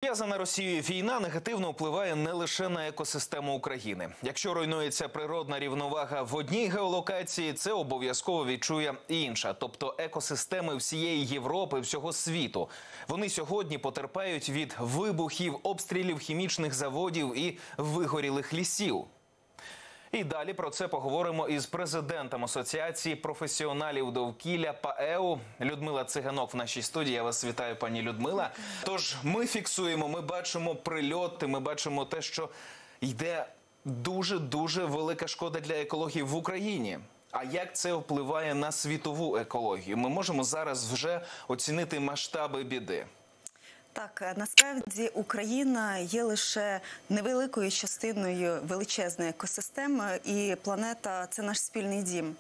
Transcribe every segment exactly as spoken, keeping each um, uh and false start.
Нав'язана Росією війна негативно впливає не лише на екосистему України. Якщо руйнується природна рівновага в одній геолокації, це обов'язково відчує інша, тобто екосистеми всієї Європи, всього світу. Вони сьогодні потерпають від вибухів, обстрілів хімічних заводів і вигорілих лісів. І далі про це поговоримо із президентом Асоціації професіоналів довкілля ПАЕУ Людмила Циганок в нашій студії. Я вас вітаю, пані Людмила. Тож ми фіксуємо, ми бачимо прильоти, ми бачимо те, що йде дуже-дуже велика шкода для екології в Україні. А як це впливає на світову екологію? Ми можемо зараз вже оцінити масштаби біди. Так, насправді Україна є лише невеликою частиною величезної екосистеми, і планета – це наш спільний дім.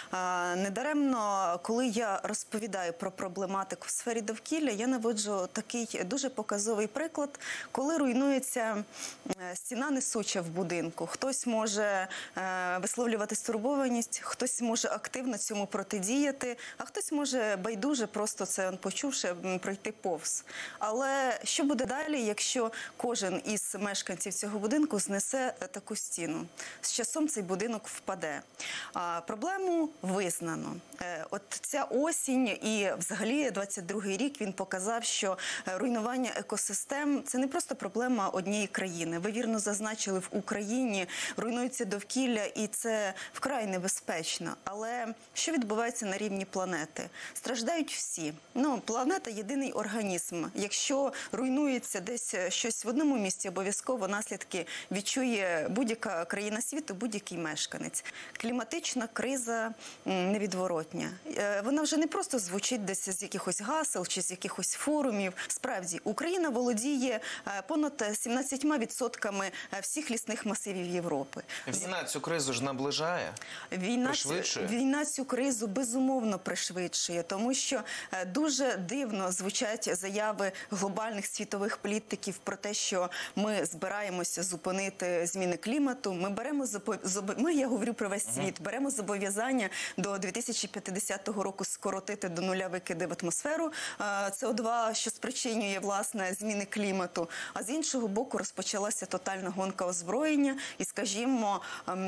Недаремно, коли я розповідаю про проблематику в сфері довкілля, я наводжу такий дуже показовий приклад, коли руйнується стіна несуча в будинку. Хтось може висловлювати стурбованість, хтось може активно цьому протидіяти, а хтось може байдуже, просто це почувши, пройти повз. Але Але що буде далі, якщо кожен із мешканців цього будинку знесе таку стіну? З часом цей будинок впаде. А, проблему визнано. Е, от ця осінь і взагалі двадцять другий рік він показав, що руйнування екосистем – це не просто проблема однієї країни. Ви вірно зазначили, в Україні руйнується довкілля, і це вкрай небезпечно. Але що відбувається на рівні планети? Страждають всі. Ну, планета – єдиний організм. Якщо руйнується десь щось в одному місці, обов'язково наслідки відчує будь-яка країна світу, будь-який мешканець. Кліматична криза невідворотня. Вона вже не просто звучить десь з якихось гасел чи з якихось форумів. Справді, Україна володіє понад сімнадцятьма відсотками всіх лісних масивів Європи. Війна цю кризу ж наближає? Війна, війна цю кризу безумовно пришвидшує, тому що дуже дивно звучать заяви глобальних світових політиків про те, що ми збираємося зупинити зміни клімату. Ми беремо, ми, я говорю про весь світ, беремо зобов'язання до дві тисячі п'ятдесятого року скоротити до нуля викиди в атмосферу С О два, що спричинює, власне, зміни клімату. А з іншого боку розпочалася тотальна гонка озброєння і, скажімо,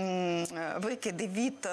викиди від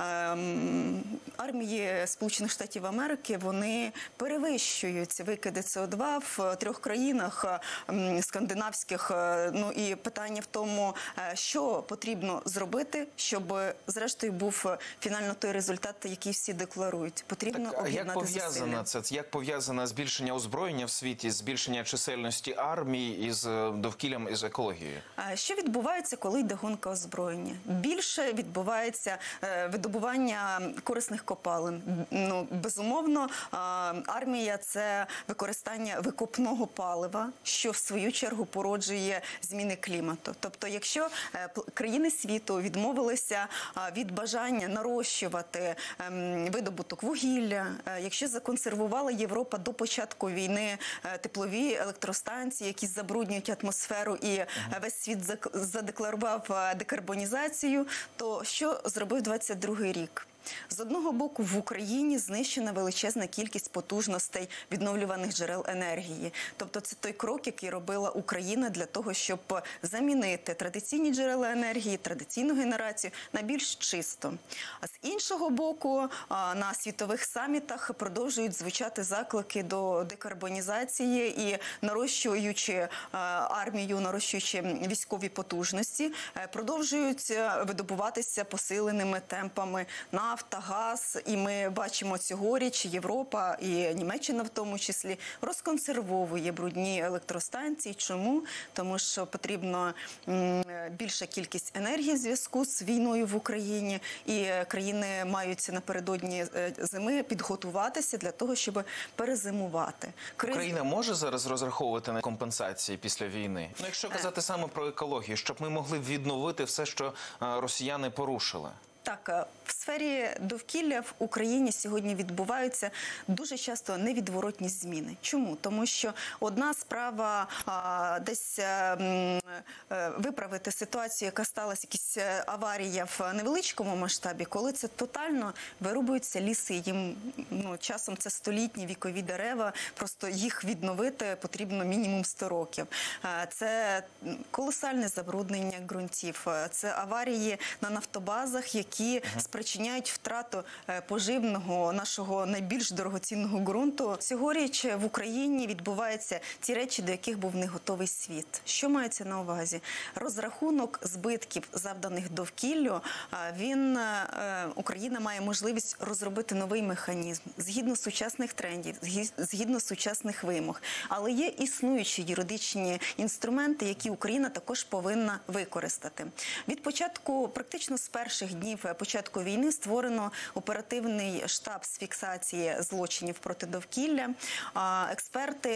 армії Сполучених Штатів Америки, вони перевищують викиди С О два в трьох країнах скандинавських. Ну і питання в тому, що потрібно зробити, щоб зрештою був фінально той результат, який всі декларують. Потрібно так, об'єднати зусилля. Як пов'язано це? Як пов'язано збільшення озброєння в світі, збільшення чисельності армії із довкіллям, із екологією? Що відбувається, коли йде гонка озброєння? Більше відбувається видобування корисних копалин. Ну, безумовно, армія – це використання викопного палива, що в свою чергу породжує зміни клімату. Тобто, якщо країни світу відмовилися від бажання нарощувати видобуток вугілля, якщо законсервувала Європа до початку війни теплові електростанції, які забруднюють атмосферу, і весь світ задекларував декарбонізацію, то що зробив двадцять другий рік? З одного боку, в Україні знищена величезна кількість потужностей відновлюваних джерел енергії. Тобто це той крок, який робила Україна для того, щоб замінити традиційні джерела енергії, традиційну генерацію на більш чисту. А з іншого боку, на світових самітах продовжують звучати заклики до декарбонізації і, нарощуючи армію, нарощуючи військові потужності, продовжують видобуватися посиленими темпами на нафта, газ, і ми бачимо цьогоріч Європа і Німеччина в тому числі розконсервовує брудні електростанції. Чому? Тому що потрібно більша кількість енергії в зв'язку з війною в Україні, і країни мають напередодні зими підготуватися для того, щоб перезимувати. Криз... Україна може зараз розраховувати на компенсації після війни? Ну, якщо казати саме про екологію, щоб ми могли відновити все, що росіяни порушили. Так, В сфері довкілля в Україні сьогодні відбуваються дуже часто невідворотні зміни. Чому? Тому що одна справа а, десь а, м, е, виправити ситуацію, яка сталася, якась аварія в невеличкому масштабі, коли це тотально вирубуються ліси, їм ну, часом це столітні вікові дерева, просто їх відновити потрібно мінімум сто років. А, це колосальне забруднення ґрунтів, це аварії на нафтобазах, які спричиняють втрату е, поживного, нашого найбільш дорогоцінного ґрунту. Цьогоріч в Україні відбуваються ті речі, до яких був не готовий світ. Що мається на увазі? Розрахунок збитків, завданих довкіллю, е, він, е, Україна має можливість розробити новий механізм згідно сучасних трендів, згі- згідно сучасних вимог. Але є існуючі юридичні інструменти, які Україна також повинна використати. Від початку, практично з перших днів початку війни, створено оперативний штаб з фіксації злочинів проти довкілля. А, Експерти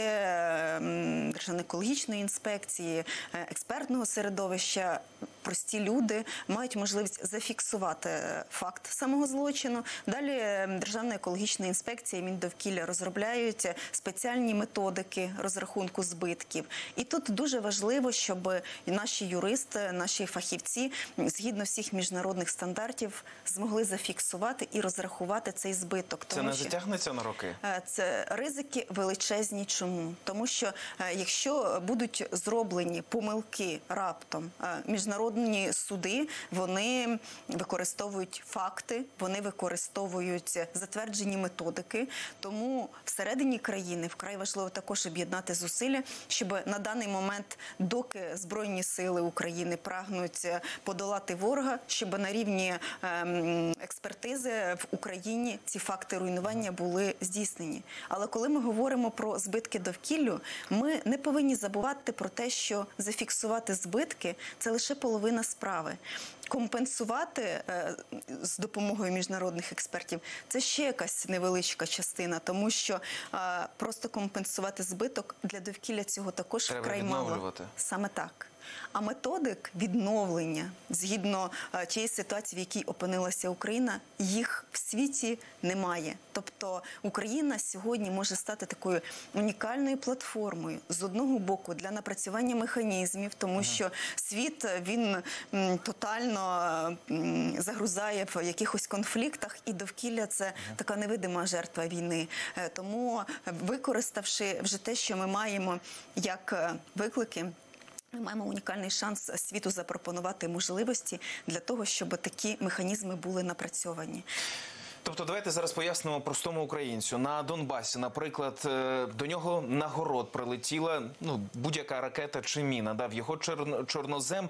м, Державної екологічної інспекції, е, експертного середовища, прості люди мають можливість зафіксувати факт самого злочину. Далі е, Державна екологічна інспекція і Міндовкілля розробляють спеціальні методики розрахунку збитків. І тут дуже важливо, щоб наші юристи, наші фахівці, згідно всіх міжнародних стандартів, змогли зафіксувати і розрахувати цей збиток. Це не затягнеться на роки? Е, Це ризики величезні. Чому? Тому що е, якщо будуть зроблені помилки раптом, е, міжнародні суди, вони використовують факти, вони використовують затверджені методики. Тому всередині країни вкрай важливо також об'єднати зусилля, щоб на даний момент, доки Збройні сили України прагнуть подолати ворога, щоб на рівні ем, експертизи в Україні ці факти руйнування були здійснені. Але коли ми говоримо про збитки довкіллю, ми не повинні забувати про те, що зафіксувати збитки – це лише половина справи. Компенсувати е, з допомогою міжнародних експертів – це ще якась невеличка частина, тому що е, просто компенсувати збиток для довкілля цього також Треба вкрай мало. відновлювати. Саме так. А методик відновлення, згідно е, тієї ситуації, в якій опинилася Україна, їх в світі немає. Тобто Україна сьогодні може стати такою унікальною платформою, з одного боку, для напрацювання механізмів, тому що світ, він м, тотально м, загрузає в якихось конфліктах, і довкілля – це така невидима жертва війни. Е, Тому, використавши вже те, що ми маємо як е, виклики, ми маємо унікальний шанс світу запропонувати можливості для того, щоб такі механізми були напрацьовані. Тобто давайте зараз пояснимо простому українцю. На Донбасі, наприклад, е, до нього на город прилетіла ну, будь-яка ракета чи міна, да, в його чор- чорнозем,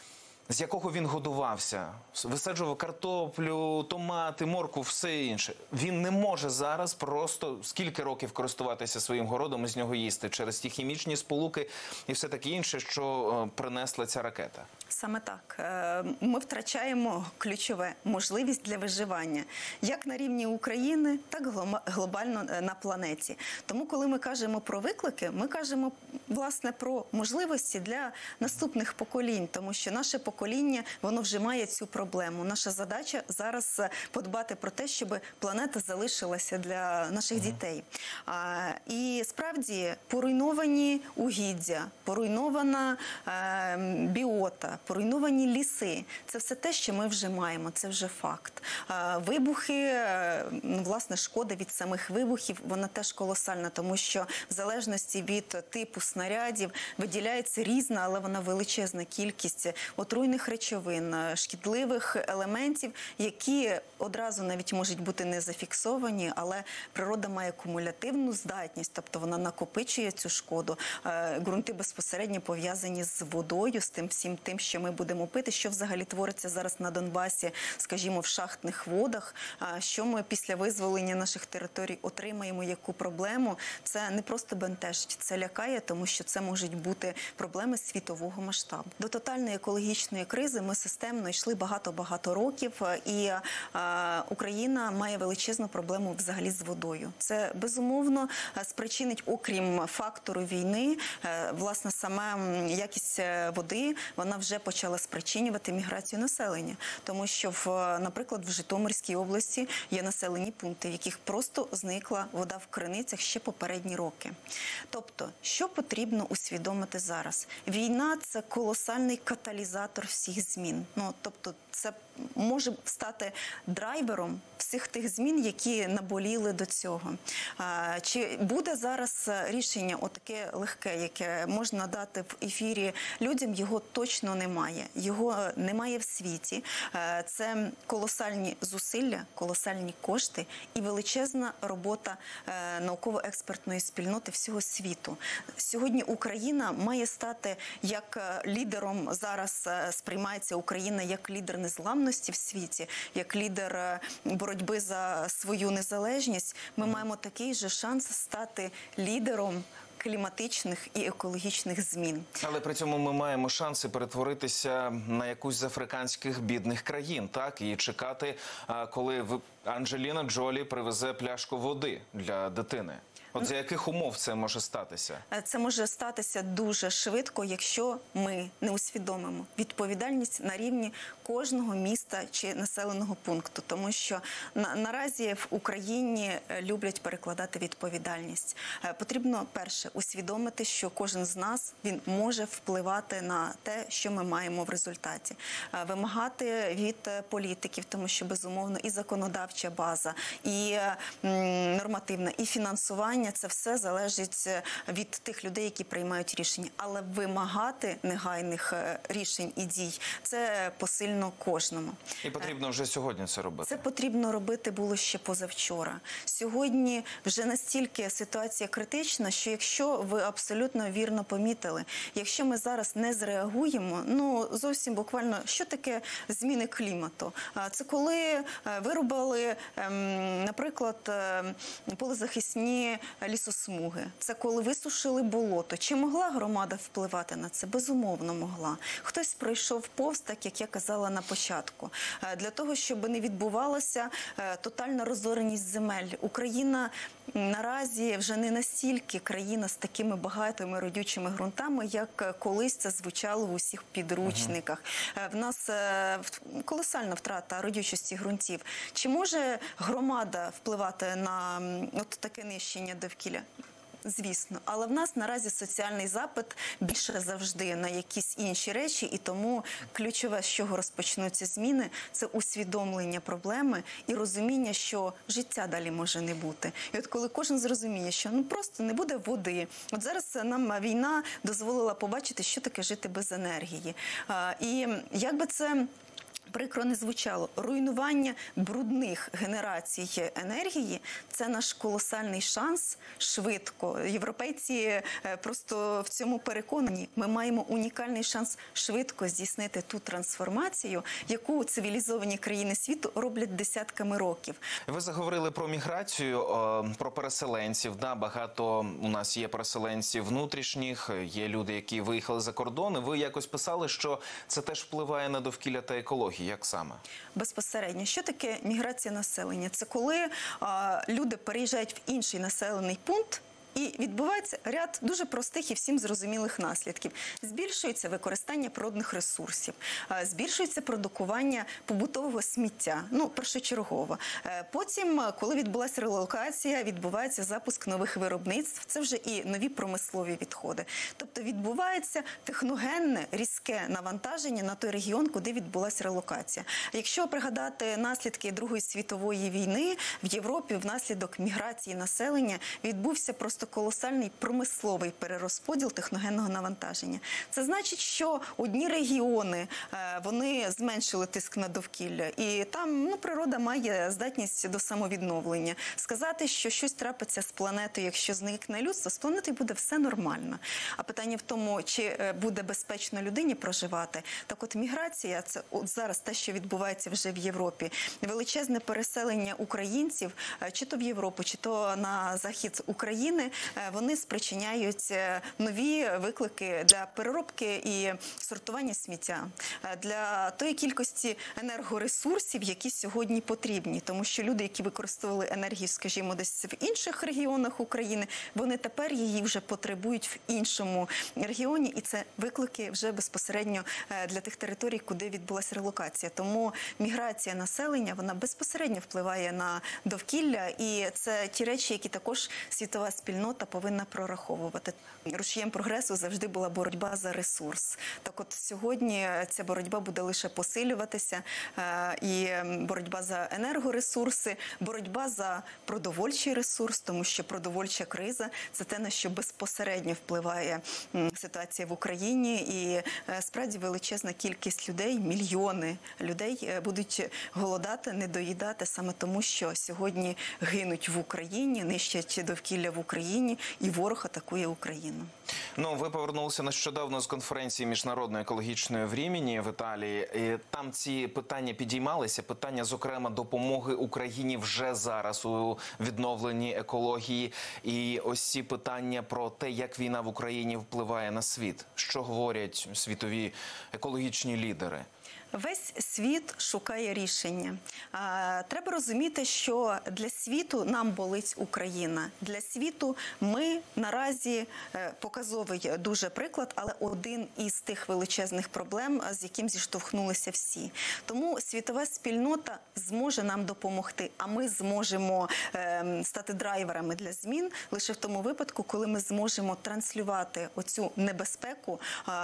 з якого він годувався, висаджував картоплю, томати, моркву, все інше. Він не може зараз просто скільки років користуватися своїм городом і з нього їсти через ті хімічні сполуки і все таке інше, що е, принесла ця ракета. Саме так. Е, Ми втрачаємо ключове – можливість для виживання. Як на рівні України, так глома- глобально е, на планеті. Тому, коли ми кажемо про виклики, ми кажемо, власне, про можливості для наступних поколінь. Тому що наше покоління, воно вже має цю проблему. Наша задача зараз е, подбати про те, щоб планета залишилася для наших uh-huh. дітей. А, і справді поруйновані угіддя, поруйнована е, біота, поруйновані ліси – це все те, що ми вже маємо, це вже факт. Вибухи, ну, власне, шкода від самих вибухів, вона теж колосальна, тому що в залежності від типу снарядів виділяється різна, але вона величезна кількість отруйних речовин, шкідливих елементів, які одразу навіть можуть бути не зафіксовані, але природа має кумулятивну здатність, тобто вона накопичує цю шкоду. Ґрунти безпосередньо пов'язані з водою, з тим всім тим, що ми будемо пити, що взагалі твориться зараз на Донбасі, скажімо, в шахтних водах, що ми після визволення наших територій отримаємо, яку проблему. Це не просто бентежить, це лякає, тому що це можуть бути проблеми світового масштабу. До тотальної екологічної екологічної кризи ми системно йшли багато-багато років, і е, Україна має величезну проблему взагалі з водою. Це, безумовно, спричинить, окрім фактору війни, е, власне, саме якість води, вона вже почала спричинювати міграцію населення. Тому що, в, наприклад, в Житомирській області є населені пункти, в яких просто зникла вода в криницях ще попередні роки. Тобто, що потрібно усвідомити зараз? Війна – це колосальний каталізатор всіх змін. Ну, тобто, це може стати драйвером всіх тих змін, які наболіли до цього. А, чи буде зараз рішення отаке легке, яке можна дати в ефірі людям? Його точно немає. Його немає в світі. А, це колосальні зусилля, колосальні кошти і величезна робота а, науково-експертної спільноти всього світу. Сьогодні Україна має стати як лідером, зараз сприймається Україна як лідер незламності в світі, як лідер боротьби за свою незалежність. Ми маємо такий же шанс стати лідером кліматичних і екологічних змін. Але при цьому ми маємо шанси перетворитися на якусь з африканських бідних країн, так? І чекати, коли Анджеліна Джолі привезе пляшку води для дитини. От за яких умов це може статися? Це може статися дуже швидко, якщо ми не усвідомимо відповідальність на рівні кожного міста чи населеного пункту. Тому що на, наразі в Україні люблять перекладати відповідальність. Потрібно, перше, усвідомити, що кожен з нас, він може впливати на те, що ми маємо в результаті. Вимагати від політиків, тому що, безумовно, і законодавча база, і м, нормативна, і фінансування, це все залежить від тих людей, які приймають рішення. Але вимагати негайних рішень і дій – це посильно кожному. І потрібно вже сьогодні це робити? Це потрібно робити було ще позавчора. Сьогодні вже настільки ситуація критична, що якщо ви абсолютно вірно помітили, якщо ми зараз не зреагуємо, ну зовсім буквально, що таке зміни клімату? Це коли вирубали, наприклад, полезахисні лісосмуги. Це коли висушили болото. Чи могла громада впливати на це? Безумовно, могла. Хтось пройшов повз, так як я казала на початку. Для того, щоб не відбувалася тотальна розореність земель. Україна наразі вже не настільки країна з такими багатими родючими ґрунтами, як колись це звучало в усіх підручниках. В нас колосальна втрата родючості ґрунтів. Чи може громада впливати на от таке нищення довкілля? Звісно, але в нас наразі соціальний запит більше завжди на якісь інші речі, і тому ключове, з чого розпочнуться зміни, це усвідомлення проблеми і розуміння, що життя далі може не бути. І от коли кожен зрозуміє, що ну просто не буде води. От зараз нам війна дозволила побачити, що таке жити без енергії. І як би це прикро не звучало, руйнування брудних генерацій енергії – це наш колосальний шанс швидко. Європейці просто в цьому переконані. Ми маємо унікальний шанс швидко здійснити ту трансформацію, яку цивілізовані країни світу роблять десятками років. Ви заговорили про міграцію, про переселенців. Да, багато у нас є переселенців внутрішніх, є люди, які виїхали за кордон. Ви якось писали, що це теж впливає на довкілля та екологію. Як саме? Безпосередньо. Що таке міграція населення? Це коли а, люди переїжджають в інший населений пункт, і відбувається ряд дуже простих і всім зрозумілих наслідків. Збільшується використання природних ресурсів, збільшується продукування побутового сміття, ну, першочергово. Потім, коли відбулася релокація, відбувається запуск нових виробництв, це вже і нові промислові відходи. Тобто відбувається техногенне, різке навантаження на той регіон, куди відбулася релокація. Якщо пригадати наслідки Другої світової війни, в Європі внаслідок міграції населення відбувся просто колосальний промисловий перерозподіл техногенного навантаження. Це значить, що одні регіони, вони зменшили тиск на довкілля, і там ну, природа має здатність до самовідновлення. Сказати, що щось трапиться з планетою, якщо зникне людство, з планетою буде все нормально. А питання в тому, чи буде безпечно людині проживати. Так от міграція, це от зараз те, що відбувається вже в Європі. Величезне переселення українців, чи то в Європу, чи то на захід України, України, вони спричиняють нові виклики для переробки і сортування сміття, для тої кількості енергоресурсів, які сьогодні потрібні. Тому що люди, які використовували енергію, скажімо, десь в інших регіонах України, вони тепер її вже потребують в іншому регіоні. І це виклики вже безпосередньо для тих територій, куди відбулася релокація. Тому міграція населення, вона безпосередньо впливає на довкілля. І це ті речі, які також світова спільнота повинна прораховувати. Рушієм прогресу завжди була боротьба за ресурс. Так от сьогодні ця боротьба буде лише посилюватися. І боротьба за енергоресурси, боротьба за продовольчий ресурс, тому що продовольча криза – це те, на що безпосередньо впливає ситуація в Україні. І справді величезна кількість людей, мільйони людей будуть голодати, недоїдати саме тому, що сьогодні гинуть в Україні, нищать довкілля в Україні, і ворог атакує Україну. Ну, ви повернулися нещодавно з конференції міжнародної екологічної в Рівні в Італії. І там ці питання підіймалися, питання, зокрема, допомоги Україні вже зараз у відновленні екології. І ось ці питання про те, як війна в Україні впливає на світ. Що говорять світові екологічні лідери? Весь світ шукає рішення. Треба розуміти, що для світу нам болить Україна. Для світу ми наразі показовий дуже приклад, але один із тих величезних проблем, з яким зіштовхнулися всі. Тому світова спільнота зможе нам допомогти, а ми зможемо стати драйверами для змін лише в тому випадку, коли ми зможемо транслювати оцю небезпеку,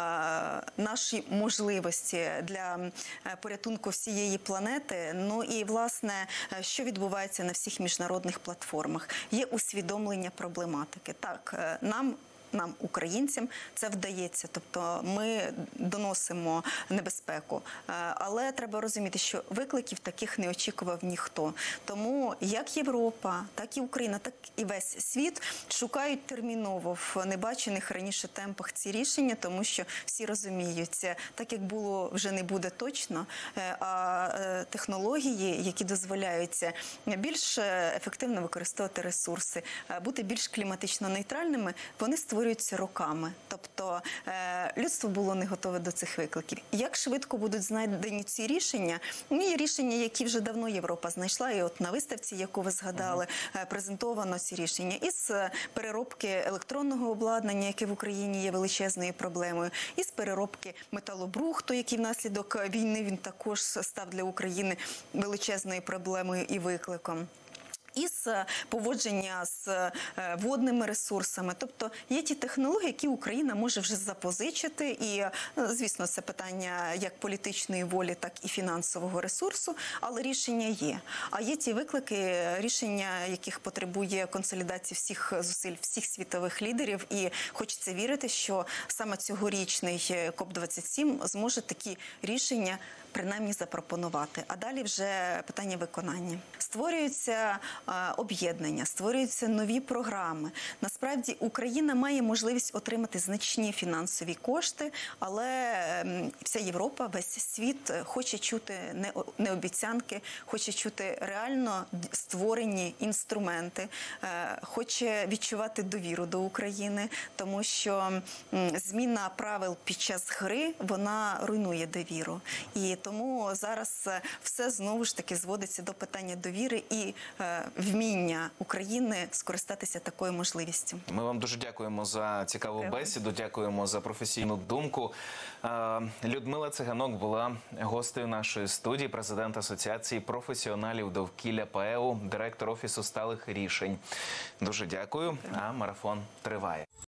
наші можливості для порятунку всієї планети. Ну і, власне, що відбувається на всіх міжнародних платформах? Є усвідомлення проблематики. Так, нам нам, українцям, це вдається. Тобто ми доносимо небезпеку. Але треба розуміти, що викликів таких не очікував ніхто. Тому як Європа, так і Україна, так і весь світ шукають терміново в небачених раніше темпах ці рішення, тому що всі розуміють, так як було, вже не буде точно, а технології, які дозволяють більш ефективно використовувати ресурси, бути більш кліматично нейтральними, вони створюються роками. Тобто людство було не готове до цих викликів. Як швидко будуть знайдені ці рішення? Ну, є рішення, які вже давно Європа знайшла, і от на виставці, яку ви згадали, презентовано ці рішення. Із переробки електронного обладнання, яке в Україні є величезною проблемою, із переробки металобрухту, який внаслідок війни він також став для України величезною проблемою і викликом. Із поводження з водними ресурсами. Тобто є ті технології, які Україна може вже запозичити. І, звісно, це питання як політичної волі, так і фінансового ресурсу, але рішення є. А є ті виклики, рішення яких потребує консолідації всіх зусиль, всіх світових лідерів. І хочеться вірити, що саме цьогорічний коп двадцять сім зможе такі рішення принаймні запропонувати. А далі вже питання виконання. Створюються об'єднання, створюються нові програми. Насправді Україна має можливість отримати значні фінансові кошти, але вся Європа, весь світ хоче чути не обіцянки, хоче чути реально створені інструменти, хоче відчувати довіру до України, тому що зміна правил під час гри, вона руйнує довіру. І тому зараз все знову ж таки зводиться до питання довіри і е, вміння України скористатися такою можливістю. Ми вам дуже дякуємо за цікаву Дякую. бесіду, дякуємо за професійну думку. Е, Людмила Циганок була гостею нашої студії, президент Асоціації професіоналів довкілля ПАЕУ, директор Офісу сталих рішень. Дуже дякую, а марафон триває.